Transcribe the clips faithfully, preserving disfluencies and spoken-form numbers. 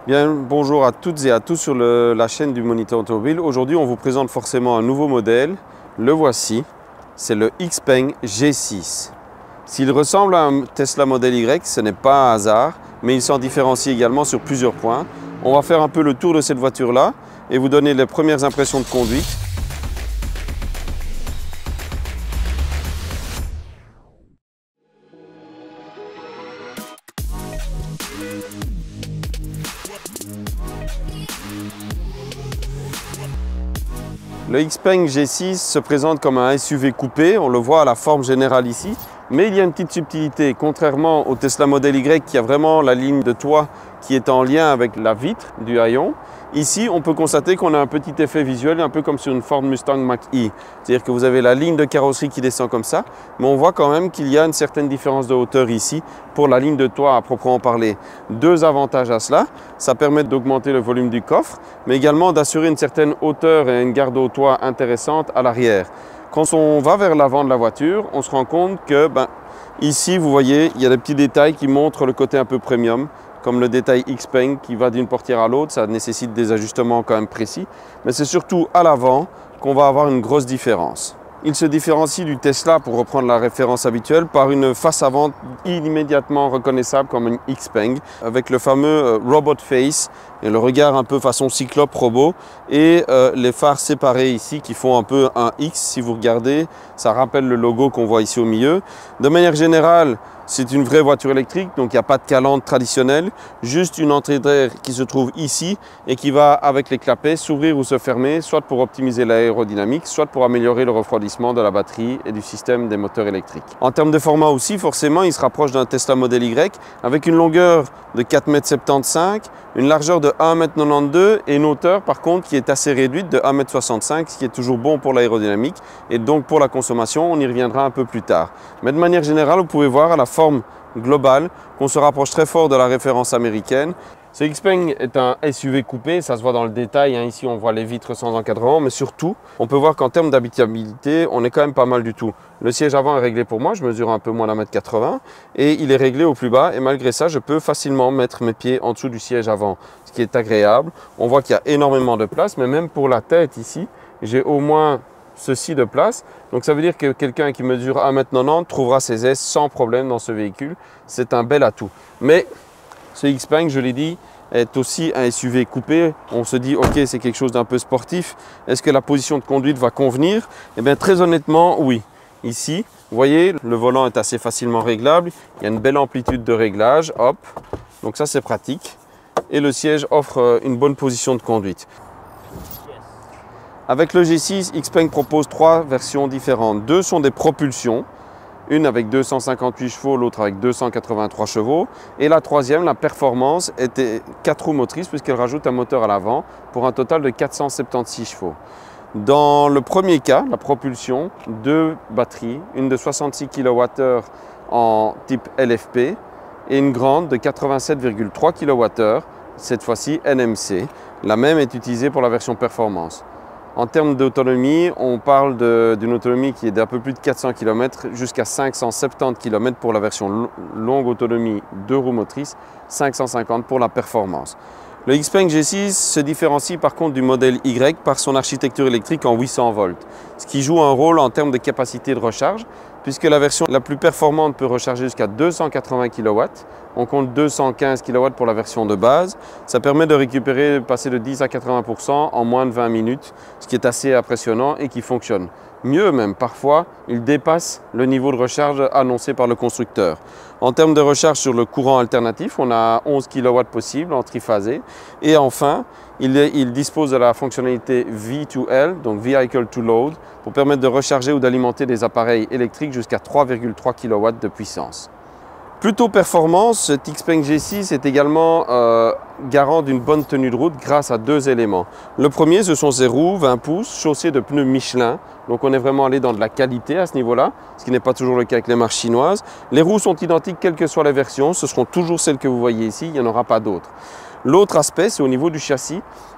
Bien, bonjour à toutes et à tous sur le- la chaîne du Moniteur Automobile. Aujourd'hui, on vous présente forcément un nouveau modèle. Le voici, c'est le Xpeng G six. S'il ressemble à un Tesla Model Y, ce n'est pas un hasard, mais il s'en différencie également sur plusieurs points. On va faire un peu le tour de cette voiture-là et vous donner les premières impressions de conduite. Le Xpeng G six se présente comme un S U V coupé, on le voit à la forme générale ici, mais il y a une petite subtilité. Contrairement au Tesla Model Y qui a vraiment la ligne de toit qui est en lien avec la vitre du haillon, ici on peut constater qu'on a un petit effet visuel, un peu comme sur une Ford Mustang Mach-E. C'est-à-dire que vous avez la ligne de carrosserie qui descend comme ça, mais on voit quand même qu'il y a une certaine différence de hauteur ici pour la ligne de toit à proprement parler. Deux avantages à cela, ça permet d'augmenter le volume du coffre, mais également d'assurer une certaine hauteur et une garde au toit intéressante à l'arrière. Quand on va vers l'avant de la voiture, on se rend compte que ben, ici, vous voyez, il y a des petits détails qui montrent le côté un peu premium, comme le détail Xpeng qui va d'une portière à l'autre. Ça nécessite des ajustements quand même précis, mais c'est surtout à l'avant qu'on va avoir une grosse différence. Il se différencie du Tesla, pour reprendre la référence habituelle, par une face avant immédiatement reconnaissable comme une Xpeng, avec le fameux Robot Face et le regard un peu façon cyclope robot et euh, les phares séparés ici qui font un peu un X. Si vous regardez, ça rappelle le logo qu'on voit ici au milieu. De manière générale, c'est une vraie voiture électrique, donc il n'y a pas de calandre traditionnelle, juste une entrée d'air qui se trouve ici et qui va, avec les clapets, s'ouvrir ou se fermer, soit pour optimiser l'aérodynamique, soit pour améliorer le refroidissement de la batterie et du système des moteurs électriques. En termes de format aussi, forcément, il se rapproche d'un Tesla Model Y avec une longueur de quatre mètres soixante-quinze, une largeur de un mètre quatre-vingt-douze et une hauteur par contre qui est assez réduite de un mètre soixante-cinq, ce qui est toujours bon pour l'aérodynamique et donc pour la consommation. On y reviendra un peu plus tard. Mais de manière générale, vous pouvez voir à la forme globale qu'on se rapproche très fort de la référence américaine. Ce Xpeng est un S U V coupé, ça se voit dans le détail, hein. Ici on voit les vitres sans encadrement, mais surtout on peut voir qu'en termes d'habitabilité, on est quand même pas mal du tout. Le siège avant est réglé pour moi, je mesure un peu moins d'un mètre quatre-vingts et il est réglé au plus bas et malgré ça je peux facilement mettre mes pieds en dessous du siège avant, ce qui est agréable. On voit qu'il y a énormément de place, mais même pour la tête ici, j'ai au moins ceci de place. Donc ça veut dire que quelqu'un qui mesure un mètre quatre-vingt-dix trouvera ses aises sans problème dans ce véhicule. C'est un bel atout. Mais ce Xpeng, je l'ai dit, est aussi un S U V coupé. On se dit, ok, c'est quelque chose d'un peu sportif. Est-ce que la position de conduite va convenir? Eh bien, très honnêtement, oui. Ici, vous voyez, le volant est assez facilement réglable. Il y a une belle amplitude de réglage. Hop. Donc ça, c'est pratique. Et le siège offre une bonne position de conduite. Avec le G six, Xpeng propose trois versions différentes. Deux sont des propulsions. Une avec deux cent cinquante-huit chevaux, l'autre avec deux cent quatre-vingt-trois chevaux. Et la troisième, la performance, était quatre roues motrices puisqu'elle rajoute un moteur à l'avant pour un total de quatre cent soixante-seize chevaux. Dans le premier cas, la propulsion, deux batteries, une de soixante-six kilowattheures en type L F P et une grande de quatre-vingt-sept virgule trois kilowattheures, cette fois-ci N M C. La même est utilisée pour la version performance. En termes d'autonomie, on parle d'une autonomie qui est d'un peu plus de quatre cents kilomètres jusqu'à cinq cent soixante-dix kilomètres pour la version longue autonomie deux roues motrices, cinq cent cinquante pour la performance. Le Xpeng G six se différencie par contre du modèle Y par son architecture électrique en huit cents volts, ce qui joue un rôle en termes de capacité de recharge, puisque la version la plus performante peut recharger jusqu'à deux cent quatre-vingts kilowatts. On compte deux cent quinze kilowatts pour la version de base. Ça permet de récupérer, passer de dix à quatre-vingts pour cent en moins de vingt minutes, ce qui est assez impressionnant et qui fonctionne. Mieux même, parfois, il dépasse le niveau de recharge annoncé par le constructeur. En termes de recharge sur le courant alternatif, on a onze kilowatts possibles en triphasé. Et enfin, il, est, il dispose de la fonctionnalité V deux L, donc Vehicle to Load, pour permettre de recharger ou d'alimenter des appareils électriques jusqu'à trois virgule trois kilowatts de puissance. Plutôt performance, cet Xpeng G six est également euh, garant d'une bonne tenue de route grâce à deux éléments. Le premier, ce sont ses roues vingt pouces chaussées de pneus Michelin. Donc on est vraiment allé dans de la qualité à ce niveau-là, ce qui n'est pas toujours le cas avec les marques chinoises. Les roues sont identiques quelles que soient les versions, ce seront toujours celles que vous voyez ici, il n'y en aura pas d'autres. L'autre aspect, c'est au niveau du châssis.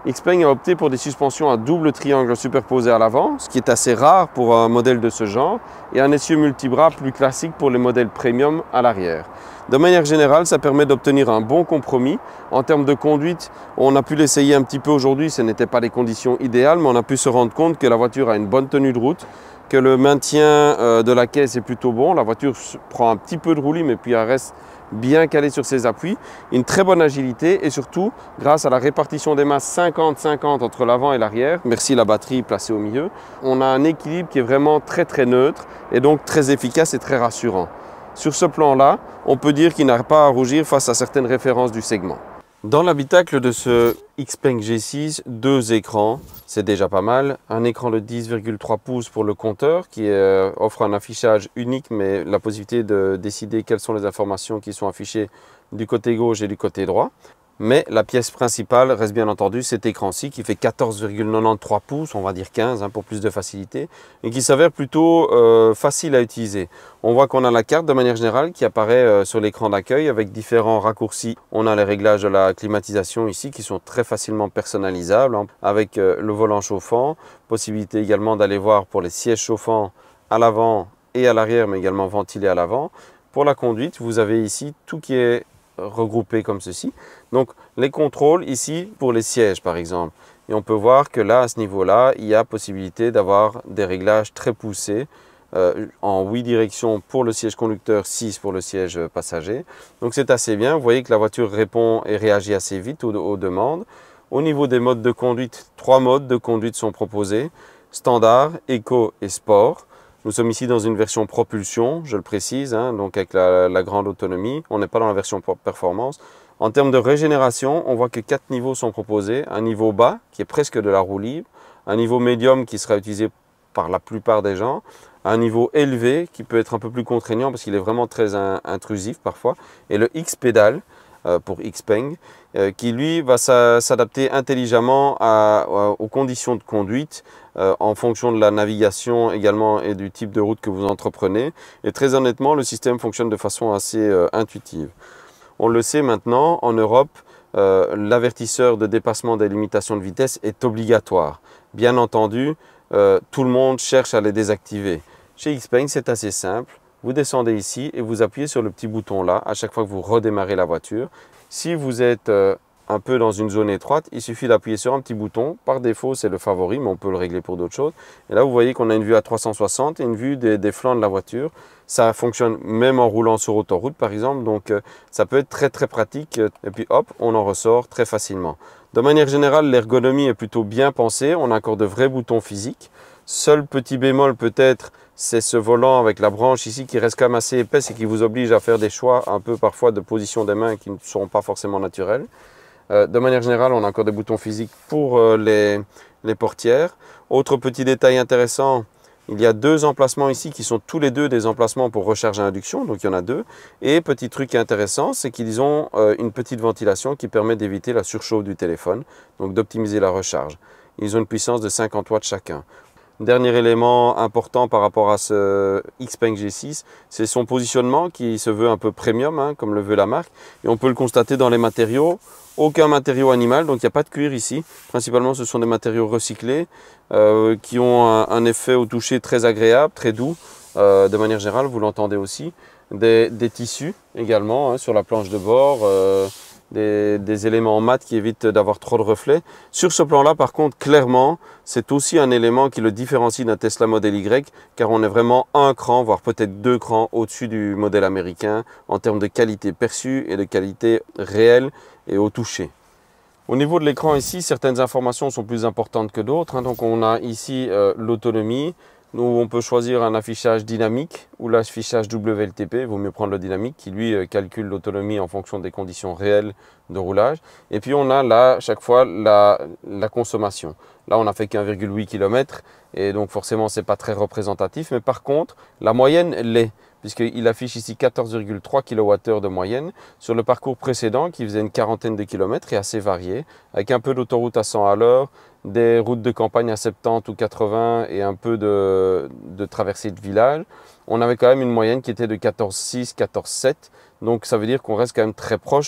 Xpeng a opté pour des suspensions à double triangle superposé à l'avant, ce qui est assez rare pour un modèle de ce genre, et un essieu multibras plus classique pour les modèles premium à l'arrière. De manière générale, ça permet d'obtenir un bon compromis. En termes de conduite, on a pu l'essayer un petit peu aujourd'hui, ce n'étaient pas les conditions idéales, mais on a pu se rendre compte que la voiture a une bonne tenue de route, que le maintien de la caisse est plutôt bon, la voiture prend un petit peu de roulis, mais puis elle reste bien calée sur ses appuis, une très bonne agilité et surtout, grâce à la répartition des masses cinquante cinquante entre l'avant et l'arrière, merci la batterie placée au milieu, on a un équilibre qui est vraiment très très neutre et donc très efficace et très rassurant. Sur ce plan-là, on peut dire qu'il n'a pas à rougir face à certaines références du segment. Dans l'habitacle de ce Xpeng G six, deux écrans, c'est déjà pas mal. Un écran de dix virgule trois pouces pour le compteur qui euh, offre un affichage unique, mais la possibilité de décider quelles sont les informations qui sont affichées du côté gauche et du côté droit. Mais la pièce principale reste bien entendu cet écran-ci qui fait quatorze virgule quatre-vingt-treize pouces, on va dire quinze hein, pour plus de facilité, et qui s'avère plutôt euh, facile à utiliser. On voit qu'on a la carte de manière générale qui apparaît euh, sur l'écran d'accueil avec différents raccourcis. On a les réglages de la climatisation ici qui sont très facilement personnalisables hein, avec euh, le volant chauffant, possibilité également d'aller voir pour les sièges chauffants à l'avant et à l'arrière, mais également ventilés à l'avant. Pour la conduite, vous avez ici tout qui est regroupés comme ceci. Donc les contrôles ici pour les sièges par exemple. Et on peut voir que là, à ce niveau-là, il y a possibilité d'avoir des réglages très poussés euh, en huit directions pour le siège conducteur, six pour le siège passager. Donc c'est assez bien. Vous voyez que la voiture répond et réagit assez vite aux, aux demandes. Au niveau des modes de conduite, trois modes de conduite sont proposés. Standard, Eco et Sport. Nous sommes ici dans une version propulsion, je le précise, hein, donc avec la, la grande autonomie. On n'est pas dans la version performance. En termes de régénération, on voit que quatre niveaux sont proposés. Un niveau bas, qui est presque de la roue libre. Un niveau médium, qui sera utilisé par la plupart des gens. Un niveau élevé, qui peut être un peu plus contraignant, parce qu'il est vraiment très in, intrusif parfois. Et le X-Pedal, euh, pour Xpeng, euh, qui lui va s'adapter intelligemment à, à, aux conditions de conduite, Euh, en fonction de la navigation également et du type de route que vous entreprenez. Et très honnêtement, le système fonctionne de façon assez euh, intuitive. On le sait maintenant, en Europe, euh, l'avertisseur de dépassement des limitations de vitesse est obligatoire. Bien entendu, euh, tout le monde cherche à les désactiver. Chez Xpeng, c'est assez simple. Vous descendez ici et vous appuyez sur le petit bouton là à chaque fois que vous redémarrez la voiture. Si vous êtes euh, un peu dans une zone étroite, il suffit d'appuyer sur un petit bouton. Par défaut, c'est le favori, mais on peut le régler pour d'autres choses. Et là, vous voyez qu'on a une vue à trois cent soixante et une vue des, des flancs de la voiture. Ça fonctionne même en roulant sur autoroute, par exemple. Donc, euh, ça peut être très, très pratique. Et puis, hop, on en ressort très facilement. De manière générale, l'ergonomie est plutôt bien pensée. On a encore de vrais boutons physiques. Seul petit bémol peut-être, c'est ce volant avec la branche ici qui reste quand même assez épaisse et qui vous oblige à faire des choix un peu parfois de position des mains qui ne seront pas forcément naturels. De manière générale, on a encore des boutons physiques pour les, les portières. Autre petit détail intéressant, il y a deux emplacements ici qui sont tous les deux des emplacements pour recharge à induction, donc il y en a deux. Et petit truc intéressant, c'est qu'ils ont une petite ventilation qui permet d'éviter la surchauffe du téléphone, donc d'optimiser la recharge. Ils ont une puissance de cinquante watts chacun. Dernier élément important par rapport à ce Xpeng G six, c'est son positionnement qui se veut un peu premium, hein, comme le veut la marque. Et on peut le constater dans les matériaux. Aucun matériau animal, donc il n'y a pas de cuir ici. Principalement, ce sont des matériaux recyclés euh, qui ont un, un effet au toucher très agréable, très doux. Euh, de manière générale, vous l'entendez aussi. Des, des tissus également hein, sur la planche de bord. Euh, Des, des éléments en mat qui évitent d'avoir trop de reflets. Sur ce plan-là, par contre, clairement, c'est aussi un élément qui le différencie d'un Tesla Model Y, car on est vraiment un cran, voire peut-être deux crans au-dessus du modèle américain en termes de qualité perçue et de qualité réelle et au toucher. Au niveau de l'écran ici, certaines informations sont plus importantes que d'autres. Hein. Donc on a ici euh, l'autonomie. Nous, on peut choisir un affichage dynamique ou l'affichage W L T P, il vaut mieux prendre le dynamique qui lui calcule l'autonomie en fonction des conditions réelles de roulage. Et puis on a là, chaque fois, la, la consommation. Là, on n'a fait qu'un virgule huit kilomètres et donc forcément, ce n'est pas très représentatif. Mais par contre, la moyenne l'est, puisqu'il affiche ici quatorze virgule trois kilowattheures de moyenne. Sur le parcours précédent, qui faisait une quarantaine de kilomètres et assez varié, avec un peu d'autoroute à cent à l'heure, des routes de campagne à soixante-dix ou quatre-vingts et un peu de, de traversée de village, on avait quand même une moyenne qui était de quatorze virgule six, quatorze virgule sept. Donc ça veut dire qu'on reste quand même très proche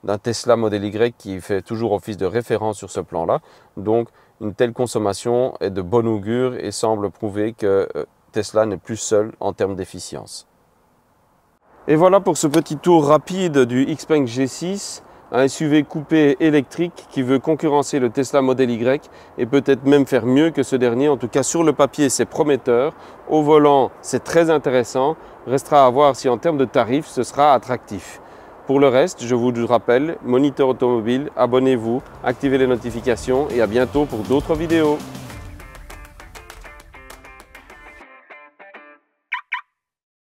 d'un Tesla Model Y qui fait toujours office de référence sur ce plan-là. Donc une telle consommation est de bon augure et semble prouver que Tesla n'est plus seul en termes d'efficience. Et voilà pour ce petit tour rapide du Xpeng G six, un S U V coupé électrique qui veut concurrencer le Tesla Model Y et peut-être même faire mieux que ce dernier. En tout cas, sur le papier, c'est prometteur. Au volant, c'est très intéressant. Restera à voir si en termes de tarifs, ce sera attractif. Pour le reste, je vous rappelle, Moniteur Automobile, abonnez-vous, activez les notifications et à bientôt pour d'autres vidéos.